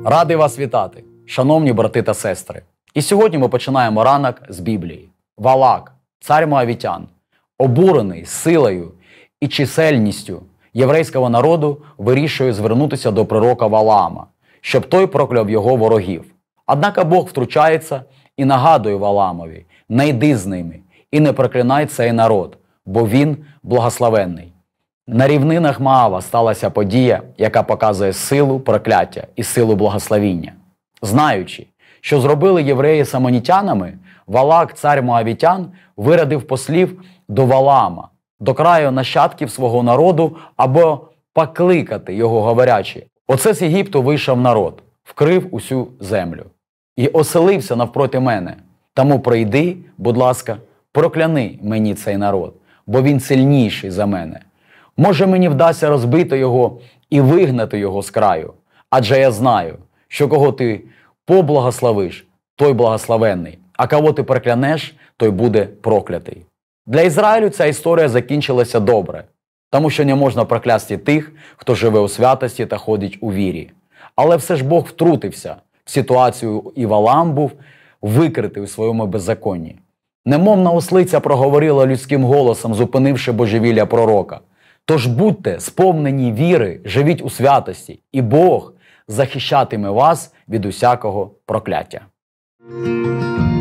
Радий вас вітати, шановні брати та сестри. І сьогодні ми починаємо ранок з Біблії. Валак, цар Моавітян, обурений силою і чисельністю єврейського народу, вирішує звернутися до пророка Валаама, щоб той прокляв його ворогів. Однак Бог втручається і нагадує Валаамові: не йди з ними і не проклинай цей народ, бо він благословенний. На рівнинах Моава сталася подія, яка показує силу прокляття і силу благословіння. Знаючи, що зробили євреї з амонітянами, Валак, цар Моавітян, вирядив послів до Валаама, до краю нащадків свого народу, або покликати його, говорячи: «Оце з Єгипту вийшов народ, вкрив усю землю і оселився навпроти мене. Тому прийди, будь ласка, прокляни мені цей народ, бо він сильніший за мене. Може, мені вдасться розбити його і вигнати його з краю, адже я знаю, що кого ти поблагословиш, той благословенний, а кого ти проклянеш, той буде проклятий». Для Ізраїлю ця історія закінчилася добре, тому що не можна проклясти тих, хто живе у святості та ходить у вірі. Але все ж Бог втрутився в ситуацію, і Валаам був викритий у своєму беззаконні. Немовна ослиця проговорила людським голосом, зупинивши божевілля пророка: «Тож будьте сповнені віри, живіть у святості, і Бог захищатиме вас від усякого прокляття».